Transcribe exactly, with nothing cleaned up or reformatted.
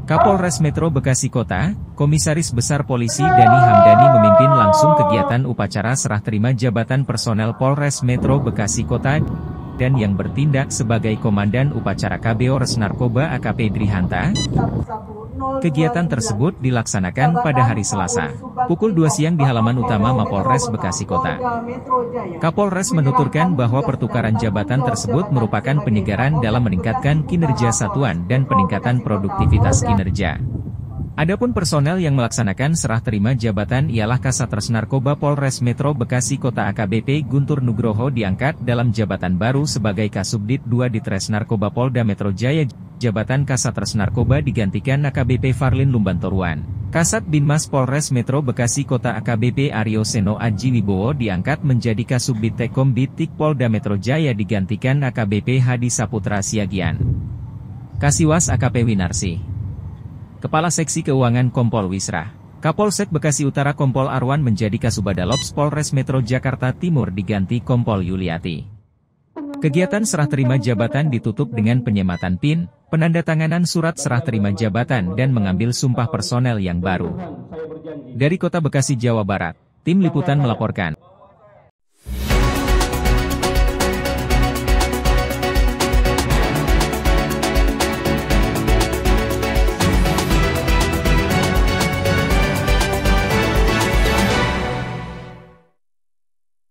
Kapolres Metro Bekasi Kota, Komisaris Besar Polisi Dani Hamdani memimpin langsung kegiatan upacara serah terima jabatan personel Polres Metro Bekasi Kota dan yang bertindak sebagai Komandan Upacara K B O Res Narkoba A K P Drihanta. Kegiatan tersebut dilaksanakan pada hari Selasa, pukul dua siang di halaman utama Mapolres Bekasi Kota. Kapolres menuturkan bahwa pertukaran jabatan tersebut merupakan penyegaran dalam meningkatkan kinerja satuan dan peningkatan produktivitas kinerja. Adapun personel yang melaksanakan serah terima jabatan ialah Kasat Res Narkoba Polres Metro Bekasi Kota A K B P Guntur Nugroho diangkat dalam jabatan baru sebagai Kasubdit dua Ditres Narkoba Polda Metro Jaya. Jabatan Kasat Res Narkoba digantikan A K B P Farlin Lumbantoruan. Kasat Binmas Polres Metro Bekasi Kota A K B P Aryo Seno Aji Wibowo diangkat menjadi Kasubdit Tekom Bitik Polda Metro Jaya digantikan A K B P Hadi Saputra Siagian. Kasiwas A K P Winarsi. Kepala Seksi Keuangan Kompol Wisra. Kapolsek Bekasi Utara Kompol Arwan menjadi Kasubadalops Polres Metro Jakarta Timur diganti Kompol Yuliati. Kegiatan serah terima jabatan ditutup dengan penyematan P I N, penandatanganan surat serah terima jabatan dan mengambil sumpah personel yang baru. Dari Kota Bekasi, Jawa Barat, tim liputan melaporkan.